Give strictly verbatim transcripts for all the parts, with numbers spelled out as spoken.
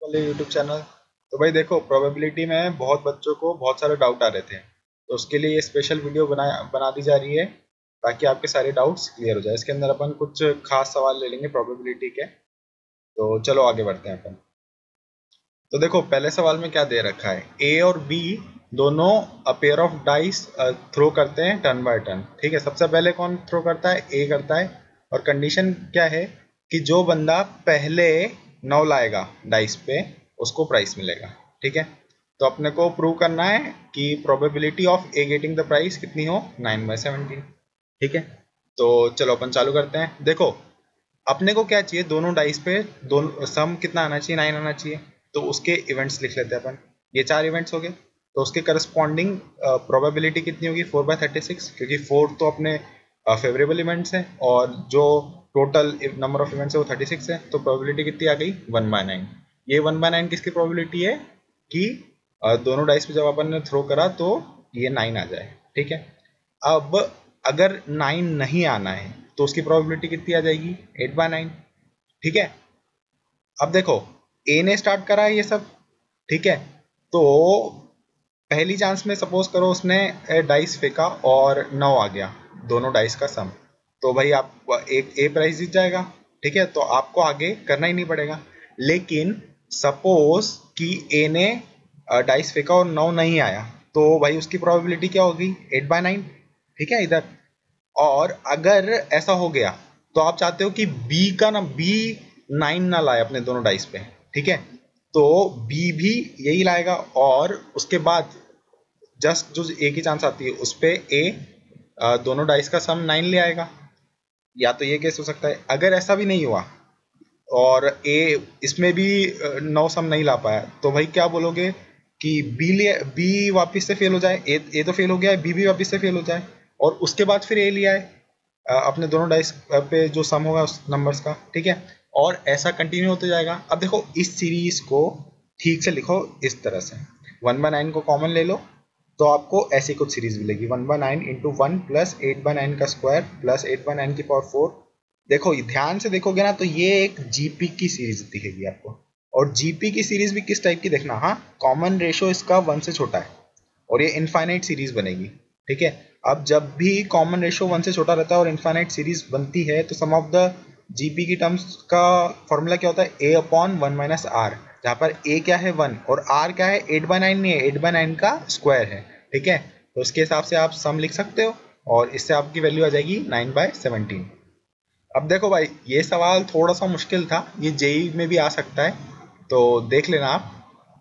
वाले YouTube channel. तो भाई देखो, प्रोबेबिलिटी में बहुत बच्चों को बहुत सारे डाउट आ रहे थे, तो उसके लिए ये स्पेशल वीडियो बना बना दी जा रही है ताकि आपके सारे डाउट्स क्लियर हो जाए। इसके अंदर अपन कुछ खास सवाल ले लेंगे प्रोबेबिलिटी के। तो चलो आगे बढ़ते हैं अपन। तो देखो, पहले सवाल में क्या दे रखा है, ए और बी दोनों a pair of dice throw करते हैं टर्न बाय टर्न। ठीक है, सबसे पहले कौन थ्रो करता है? ए करता है। और कंडीशन क्या है कि जो बंदा पहले नौ लाएगा डाइस पे उसको प्राइस मिलेगा। ठीक है, तो अपने को प्रूव करना है कि probability of A getting the prize कितनी हो, नाइन बाई सेवनटीन। ठीक है, तो चलो अपन चालू करते हैं। देखो, अपने को क्या चाहिए, दोनों डाइस पे दोनों सम कितना आना चाहिए, नाइन आना चाहिए। तो उसके इवेंट्स लिख लेते हैं अपन। ये चार इवेंट्स हो गए, तो उसके करस्पॉन्डिंग प्रोबेबिलिटी कितनी होगी, फोर बाय थर्टी सिक्स, क्योंकि फोर तो अपने फेवरेबल इवेंट्स है और जो टोटल नंबर ऑफ इवेंट्स है वो थर्टी सिक्स है। तो प्रोबेबिलिटी कितनी आ गई, वन बाय नाइन। ये वन बाय नाइन किसकी प्रोबेबिलिटी है कि uh, दोनों डाइस पे जब अपन ने थ्रो करा तो ये नाइन आ जाए। ठीक है, अब अगर नाइन नहीं आना है तो उसकी प्रोबेबिलिटी कितनी आ जाएगी, एट बाय नाइन। ठीक है, अब देखो, ए ने स्टार्ट करा है ये सब। ठीक है, तो पहली चांस में सपोज करो उसने डाइस फेंका और नौ आ गया, दोनों डाइस का सम, तो भाई आप एक ए प्राइस जीत जाएगा। ठीक है, तो आपको आगे करना ही नहीं पड़ेगा। लेकिन सपोज कि ए ने डाइस फेंका और नौ नहीं आया, तो भाई उसकी प्रोबेबिलिटी क्या होगी, एट बाय नाइन। ठीक है इधर, और अगर ऐसा हो गया तो आप चाहते हो कि बी का ना बी नाइन ना लाए अपने दोनों डाइस पे। ठीक है, तो बी भी यही लाएगा और उसके बाद जस्ट जो ए की चांस आती है उस पे ए दोनों डाइस का सम नाइन ले आएगा। या तो ये केस हो सकता है। अगर ऐसा भी नहीं हुआ और ए इसमें भी नौ सम नहीं ला पाया, तो भाई क्या बोलोगे कि बी ले बी वापस से फेल हो जाए, ए, ए तो फेल हो गया है, बी भी वापस से फेल हो जाए और उसके बाद फिर ए लिया है अपने दोनों डाइस पे जो सम होगा उस नंबर्स का। ठीक है, और ऐसा कंटिन्यू होते जाएगा। अब देखो, इस सीरीज को ठीक से लिखो इस तरह से, वन बाय नाइन को कॉमन ले लो तो आपको ऐसी कुछ सीरीज मिलेगी, one by nine into one plus eight by nine का square plus eight by nine की पावर फोर। देखो ध्यान से देखोगे ना तो ये एक जीपी की सीरीज दिखेगी आपको। और जीपी की सीरीज भी किस टाइप की देखना, हाँ कॉमन रेशो इसका वन से छोटा है और ये इनफाइनाइट सीरीज बनेगी। ठीक है, अब जब भी कॉमन रेशो वन से छोटा रहता है और इनफाइनाइट सीरीज बनती है तो सम ऑफ द जीपी की टर्म्स का फॉर्मूला क्या होता है, A upon one minus R, जहाँ पर ए क्या है वन और आर क्या है, एट बाय नाइन नहीं है, एट बाय नाइन का स्क्वायर है। ठीक है, तो उसके हिसाब से आप सम लिख सकते हो और इससे आपकी वैल्यू आ जाएगी नाइन बाय सेवनटीन। अब देखो भाई, ये सवाल थोड़ा सा मुश्किल था, ये जेई में भी आ सकता है, तो देख लेना आप।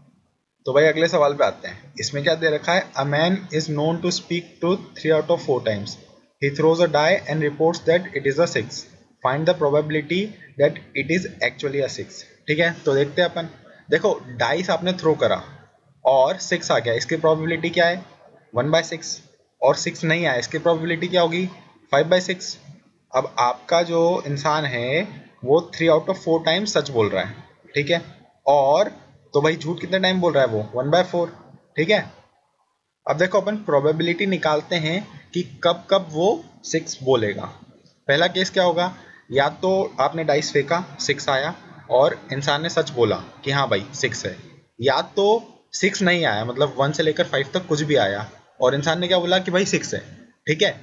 तो भाई अगले सवाल पे आते हैं। इसमें क्या दे रखा है, a man is known to speak truth three out of four times, he throws a die and reports that it is a six, find the probability that it is actually a six. ठीक है, तो देखते हैं अपन। देखो, dice आपने throw करा और six आ गया, इसकी प्रोबेबिलिटी क्या है, वन बाय सिक्स। और सिक्स नहीं आया, इसकी प्रोबेबिलिटी क्या होगी, फाइव बाय सिक्स। अब आपका जो इंसान है वो three out of four times सच बोल रहा है। ठीक है, और तो भाई झूठ कितने टाइम बोल रहा है वो, वन बाय फोर। ठीक है, अब देखो अपन प्रोबेबिलिटी निकालते हैं कि कब कब वो सिक्स बोलेगा। पहला केस क्या होगा, या तो आपने डाइस फेंका, सिक्स आया और इंसान ने सच बोला कि हाँ भाई सिक्स है, या तो सिक्स नहीं आया, मतलब वन से लेकर फाइव तक कुछ भी आया और इंसान ने क्या बोला कि भाई सिक्स है। ठीक है,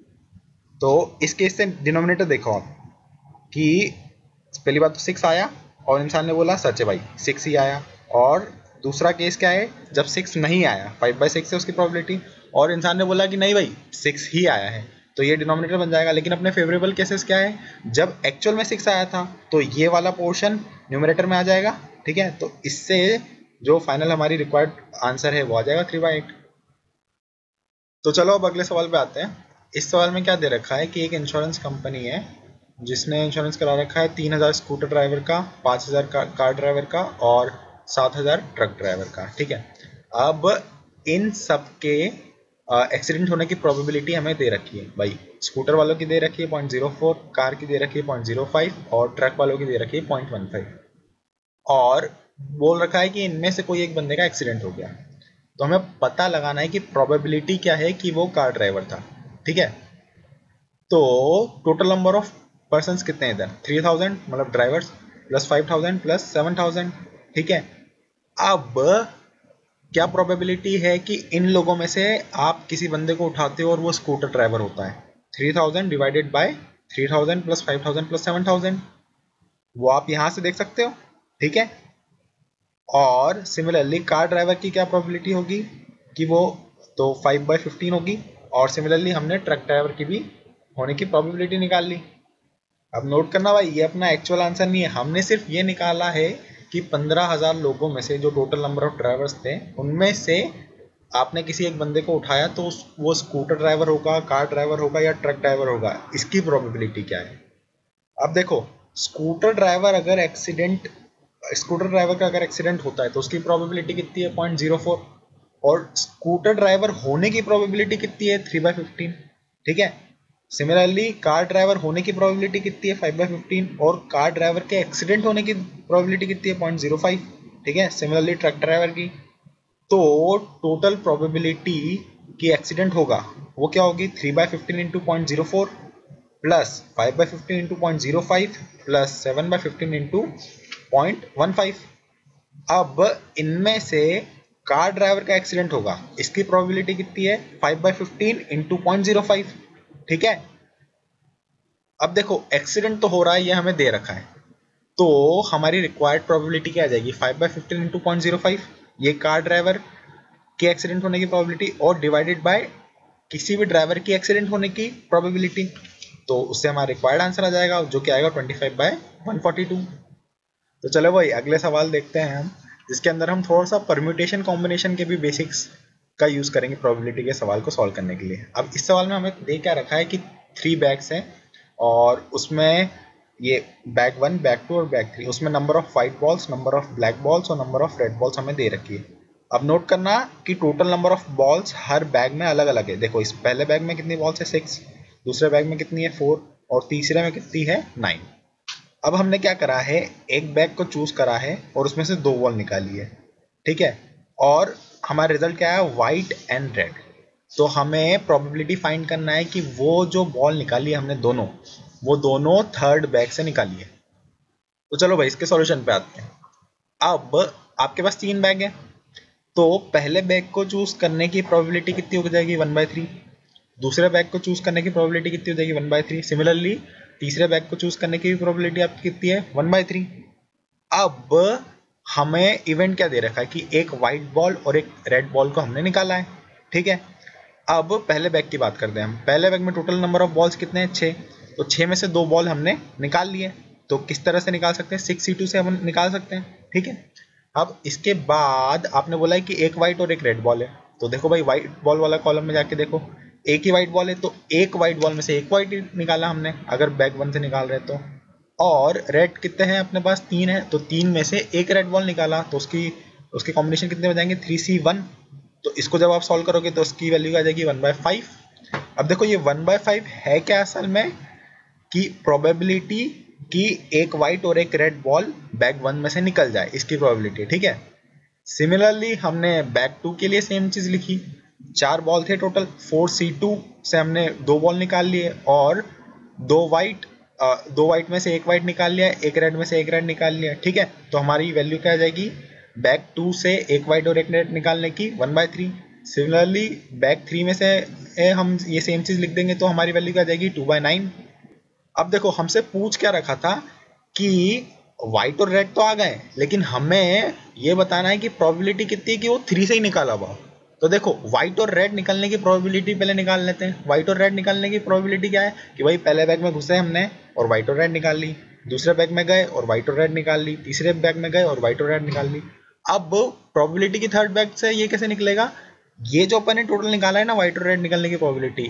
तो इस केस से डिनोमिनेटर देखो आप कि पहली बात तो सिक्स आया और इंसान ने बोला सच है भाई सिक्स ही आया। और दूसरा केस क्या है, जब सिक्स नहीं आया, फाइव बाई सिक्स है उसकी प्रोबेबिलिटी, और इंसान ने बोला कि नहीं भाई सिक्स ही आया है, तो ये डिनोमिनेटर बन जाएगा। लेकिन अपने फेवरेबल केसेस क्या है, जब एक्चुअल में सिक्स आया था तो ये वाला पोर्शन न्यूमरेटर में आ जाएगा। ठीक है, तो इससे जो फाइनल हमारी रिक्वायर्ड आंसर है वो आ जाएगा थ्री बाई एट। तो चलो अब अगले सवाल पे आते हैं। इस सवाल में क्या दे रखा है कि एक इंश्योरेंस कंपनी है जिसने इंश्योरेंस करा रखा है तीन हज़ार स्कूटर ड्राइवर का, पाँच हज़ार का कार ड्राइवर का और सात हज़ार ट्रक ड्राइवर का। ठीक है, अब इन सब के एक्सीडेंट होने की प्रोबेबिलिटी हमें दे रखी है। भाई स्कूटर वालों की दे रखी है पॉइंट जीरो फोर, कार की दे रखी है पॉइंट जीरो फाइव और ट्रक वालों की दे रखी है पॉइंट वन फाइव, और बोल रखा है कि इनमें से कोई एक बंदे का एक्सीडेंट हो गया। तो हमें पता लगाना है कि प्रोबेबिलिटी क्या है कि वो कार ड्राइवर था। ठीक है, तो टोटल नंबर ऑफ पर्सन्स कितने हैं इधर, थ्री थाउजेंड मतलब drivers, plus five thousand plus seven thousand. ठीक है। अब क्या प्रोबेबिलिटी है कि इन लोगों में से आप किसी बंदे को उठाते हो और वो स्कूटर ड्राइवर होता है? Three thousand divided by three thousand plus five thousand plus seven thousand, वो आप यहां से देख सकते हो, ठीक है। और सिमिलरली कार ड्राइवर की क्या प्रोबेबिलिटी होगी कि वो, तो फाइव बाई फिफ्टीन होगी। और सिमिलरली हमने ट्रक ड्राइवर की भी होने की प्रोबेबिलिटी निकाल ली। अब नोट करना भाई, ये अपना एक्चुअल आंसर नहीं है, हमने सिर्फ ये निकाला है कि पंद्रह हजार लोगों में से जो टोटल नंबर ऑफ ड्राइवर्स थे उनमें से आपने किसी एक बंदे को उठाया, तो वो स्कूटर ड्राइवर होगा, कार ड्राइवर होगा या ट्रक ड्राइवर होगा, इसकी प्रोबेबिलिटी क्या है। अब देखो, स्कूटर ड्राइवर अगर एक्सीडेंट स्कूटर ड्राइवर का अगर एक्सीडेंट होता है तो उसकी प्रोबेबिलिटी कितनी है? Point zero four. और स्कूटर ड्राइवर होने की प्रोबेबिलिटी कितनी है? थ्री बाई फिफ्टीन, ठीक है। सिमिलरली कार ड्राइवर होने की प्रोबेबिलिटी कितनी है? Five by fifteen. और कार ड्राइवर के एक्सीडेंट होने की प्रोबेबिलिटी कितनी है? पॉइंट जीरो फाइव, ठीक है। सिमिलरली ट्रक ड्राइवर की, तो टोटल प्रोबेबिलिटी कि एक्सीडेंट होगा वो क्या होगी? Three by fifteen into point zero four plus five by fifteen into point zero five plus seven by fifteen into point one five. अब इनमें से कार ड्राइवर का एक्सीडेंट होगा, इसकी प्रोबेबिलिटी कितनी है? Five by fifteen into point zero five, ठीक है। अब देखो, एक्सीडेंट तो हो रहा है, ये हमें दे रखा है, तो हमारी रिक्वायर्ड प्रोबेबिलिटी क्या आ जाएगी? Five by fifteen into point zero five, ये कार ड्राइवर के एक्सीडेंट होने की प्रोबेबिलिटी, और डिवाइडेड बाय किसी भी ड्राइवर की एक्सीडेंट होने की प्रोबेबिलिटी, तो उससे हमारा रिक्वायर्ड आंसर आ जाएगा जो कि आएगा twenty five by one forty two. तो चलो भाई अगले सवाल देखते हैं हम, जिसके अंदर हम थोड़ा सा परम्यूटेशन कॉम्बिनेशन के भी बेसिक्स का यूज करेंगे प्रोबेबिलिटी के सवाल को सॉल्व करने के लिए। अब इस सवाल में हमें दे क्या रखा है कि थ्री बैग्स हैं और उसमें ये बैग वन, बैग टू और बैग थ्री, उसमें number of white balls, number of black balls और नंबर ऑफ रेड बॉल्स हमें दे रखी है। अब नोट करना कि टोटल नंबर ऑफ बॉल्स हर बैग में अलग अलग है। देखो, इस पहले बैग में कितनी बॉल्स है? सिक्स, दूसरे बैग में कितनी है? फोर, और तीसरे में कितनी है? नाइन। अब हमने क्या करा है, एक बैग को चूज करा है और उसमें से दो बॉल निकाली है, ठीक है। और हमारा रिजल्ट क्या है? White and red. तो हमें प्रोबेबिलिटी फाइंड करना है कि वो जो बॉल निकाली है हमने दोनों, वो दोनों थर्ड बैग से निकाली है। तो चलो भाई इसके सॉल्यूशन पे आते हैं। अब आपके पास तीन बैग है, तो पहले बैग को चूज करने की प्रोबेबिलिटी कितनी हो जाएगी? One by three. दूसरे बैग को चूज करने की प्रोबेबिलिटी कितनी हो जाएगी? One by three. सिमिलरली तीसरे बैग को चूज करने की भी प्रोबेबिलिटी आपकी कितनी है? One by three. अब हमें इवेंट क्या दे रखा है कि एक व्हाइट बॉल और एक रेड बॉल को हमने निकाला है, ठीक है। अब पहले बैग की बात करते हैं हम। पहले बैग में टोटल नंबर ऑफ बॉल्स कितने हैं? छः। तो छः में से दो बॉल हमने निकाल लिए, तो किस तरह से निकाल सकते हैं? सिक्स सी टू से हम निकाल सकते हैं, ठीक है। अब इसके बाद आपने बोला है कि एक व्हाइट और एक रेड बॉल है, तो देखो भाई व्हाइट बॉल वाला कॉलम में जाके देखो, एक ही व्हाइट बॉल है, तो एक व्हाइट बॉल में से एक व्हाइट निकाला हमने अगर बैग वन से निकाल रहे तो। और रेड कितने हैं अपने पास? तीन है, तो तीन में से एक रेड बॉल निकाला, तो उसकी उसके कॉम्बिनेशन कितने हो जाएंगे? Three C one. तो इसको जब आप सॉल्व करोगे तो उसकी वैल्यू आ जाएगी वन बाय फाइव। अब देखो ये वन बाय फाइव है क्या असल में, कि प्रोबेबिलिटी कि एक व्हाइट और एक रेड बॉल बैग वन में से निकल जाए, इसकी प्रोबेबिलिटी, ठीक है। सिमिलरली हमने बैग टू के लिए सेम चीज लिखी, चार बॉल थे टोटल, फोर सी टू से हमने दो बॉल निकाल लिए और दो व्हाइट दो व्हाइट में से एक व्हाइट निकाल लिया, एक रेड में से एक रेड निकाल लिया, ठीक है। तो हमारी वैल्यू क्या आ जाएगी? बैग टू से एक व्हाइट और एक रेड निकालने की one by three. Similarly bag three में से ए, हम ये सेम चीज लिख देंगे तो हमारी वैल्यू क्या आ जाएगी? Two by nine. अब देखो हमसे पूछ क्या रखा था कि व्हाइट और रेड तो आ गए, लेकिन हमें ये बताना है कि प्रोबेबिलिटी कितनी है कि वो थ्री से ही निकाला हुआ। तो देखो व्हाइट और रेड निकलने की प्रोबेबिलिटी पहले निकाल लेते हैं। व्हाइट और रेड निकालने की प्रोबेबिलिटी क्या है कि भाई पहले बैग में घुसे हमने और व्हाइट और रेड निकाल ली, दूसरे बैग में गए और व्हाइट और रेड निकाल ली, तीसरे बैग में गए और व्हाइट और रेड निकाल ली। अब प्रोबेबिलिटी की थर्ड बैग से ये कैसे निकलेगा? ये जो अपन ने टोटल निकाला है ना व्हाइट और रेड निकलने की प्रोबेबिलिटी,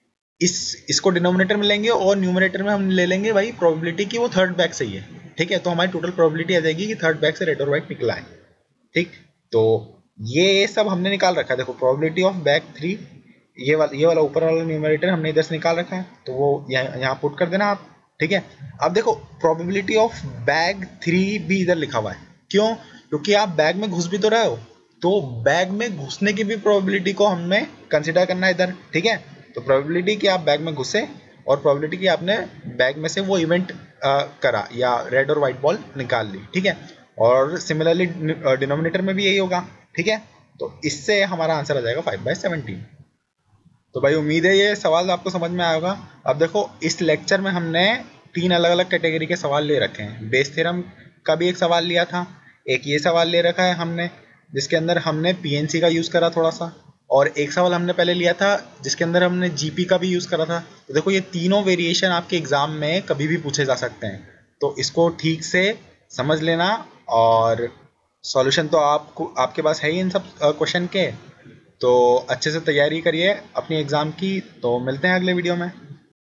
इस इसको डिनोमिनेटर में लेंगे और न्यूमरेटर में हम ले लेंगे भाई प्रोबेबिलिटी की वो थर्ड बैग सही है, ठीक है। तो हमारी टोटल प्रोबेबिलिटी आ जाएगी कि थर्ड बैग से रेड और व्हाइट निकला है, ठीक। तो ये सब हमने निकाल रखा है। देखो प्रोबेबिलिटी ऑफ बैग थ्री, ये वाला ये वाला ऊपर वाला न्यूमरेटर हमने इधर से निकाल रखा है, तो वो यहाँ यहाँ पुट कर देना आप, ठीक है। अब देखो प्रोबेबिलिटी ऑफ बैग थ्री भी इधर लिखा हुआ है, क्यों? क्योंकि आप बैग में घुस भी तो रहे हो, तो बैग में घुसने की भी प्रोबेबिलिटी को हमें कंसिडर करना है इधर, ठीक है। तो प्रोबेबिलिटी कि आप बैग में घुसे और प्रोबेबिलिटी कि आपने बैग में से वो इवेंट करा या रेड और व्हाइट बॉल निकाल ली, ठीक है। और सिमिलरली डिनोमिनेटर में भी यही होगा, ठीक है। तो इससे हमारा आंसर आ जाएगा फाइव बाई सेवनटीन। तो भाई उम्मीद है ये सवाल आपको समझ में आया होगा। अब देखो इस लेक्चर में हमने तीन अलग अलग कैटेगरी के सवाल ले रखे हैं। बेस थ्योरम का भी एक सवाल लिया था, एक ये सवाल ले रखा है हमने जिसके अंदर हमने पीएनसी का यूज़ करा थोड़ा सा, और एक सवाल हमने पहले लिया था जिसके अंदर हमने जीपी का भी यूज़ करा था। तो देखो ये तीनों वेरिएशन आपके एग्जाम में कभी भी पूछे जा सकते हैं, तो इसको ठीक से समझ लेना। और सॉल्यूशन तो आपको आपके पास है ही इन सब क्वेश्चन के, तो अच्छे से तैयारी करिए अपनी एग्ज़ाम की। तो मिलते हैं अगले वीडियो में।